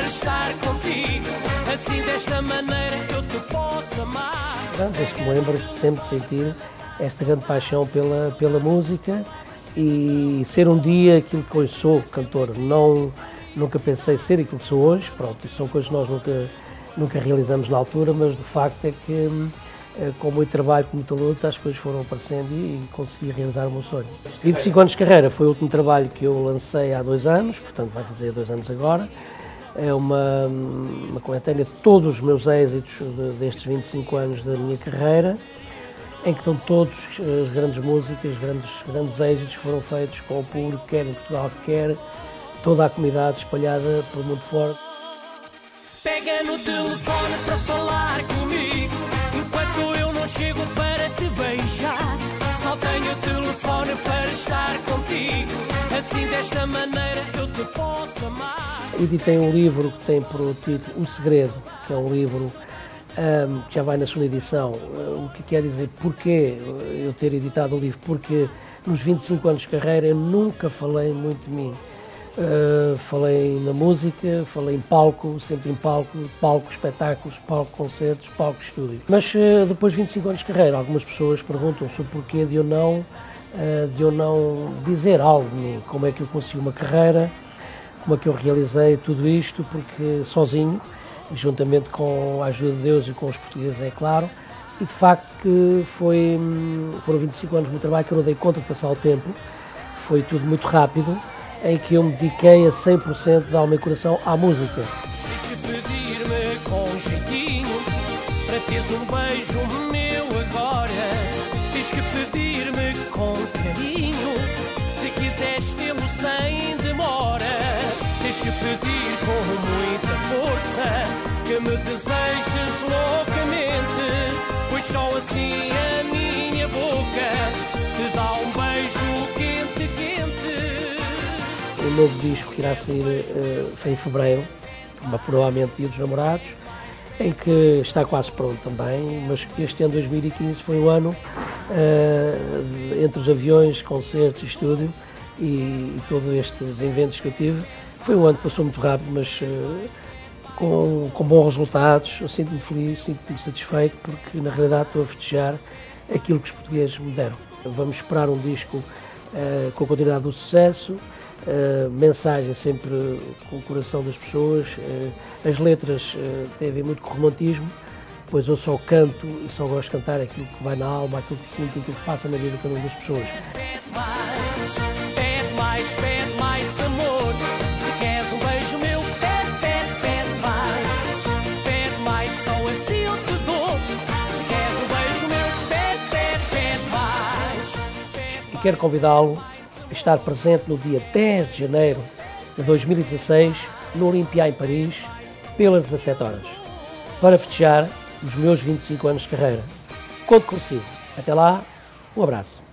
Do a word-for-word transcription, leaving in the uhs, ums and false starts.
estar contigo. Assim desta maneira eu te posso amar. Desde que me lembro, sempre sentir esta grande paixão pela, pela música e ser um dia aquilo que hoje sou, cantor. Não, nunca pensei ser aquilo que sou hoje, pronto, isso são coisas que nós nunca, nunca realizamos na altura, mas de facto é que com muito trabalho, com muita luta, as coisas foram aparecendo e consegui realizar o meu sonho. vinte e cinco anos de carreira foi o último trabalho que eu lancei há dois anos, portanto vai fazer dois anos agora. É uma, uma coletânea de todos os meus êxitos de, destes vinte e cinco anos da minha carreira, em que estão todos as grandes músicas, grandes, grandes êxitos que foram feitos com o público, quer em Portugal, quer toda a comunidade espalhada pelo mundo fora. Pega no telefone para falar comigo, enquanto eu não chego para te beijar. Só tenho o telefone para estar contigo, assim desta maneira eu te posso amar. Editei um livro que tem por título O Segredo, que é um livro um, que já vai na segunda edição. O que quer dizer, porquê eu ter editado o livro? Porque nos vinte e cinco anos de carreira eu nunca falei muito de mim. Uh, falei na música, falei em palco, sempre em palco, palco, espetáculos, palco, concertos, palco, estúdio. Mas uh, depois de vinte e cinco anos de carreira, algumas pessoas perguntam sobre o porquê de eu não, uh, de eu não dizer algo de mim, como é que eu consegui uma carreira, como é que eu realizei tudo isto, porque sozinho, juntamente com a ajuda de Deus e com os portugueses, é claro, e de facto que foi, foram vinte e cinco anos de meu trabalho que eu não dei conta de passar o tempo, foi tudo muito rápido, em que eu me dediquei a cem por cento de alma e coração à música. Tens que pedir-me com jeitinho, para teres um beijo meu agora. Tens que pedir-me com carinho, se quiseres tê-lo sem demora. Tens que pedir com muita força, que me desejes loucamente, pois só assim a minha boca te dá um beijo quente, quente. O novo disco que irá sair uh, em fevereiro, provavelmente Dia dos Namorados, em que está quase pronto também, mas este ano dois mil e quinze foi um ano uh, entre os aviões, concertos, estúdio e, e todos estes eventos que eu tive. Foi um ano que passou muito rápido, mas uh, com, com bons resultados. Eu sinto-me feliz, sinto-me satisfeito, porque na realidade estou a festejar aquilo que os portugueses me deram. Vamos esperar um disco uh, com a continuidade do sucesso. Uh, mensagem sempre com o coração das pessoas, uh, as letras uh, têm a ver muito com o romantismo, pois eu só canto e só gosto de cantar aquilo que vai na alma, aquilo que sinto, aquilo que passa na vida de cada uma das pessoas. Pede mais, pede mais, pede mais amor, se queres um beijo meu, pede, pede, pede mais, pede mais, só assim eu te dou, se queres um beijo meu, pede, pede, pede mais, pede. E quero convidá-lo a estar presente no dia dez de janeiro de dois mil e dezasseis no Olympia em Paris, pelas dezassete horas, para festejar os meus vinte e cinco anos de carreira. Conto consigo. Até lá, um abraço.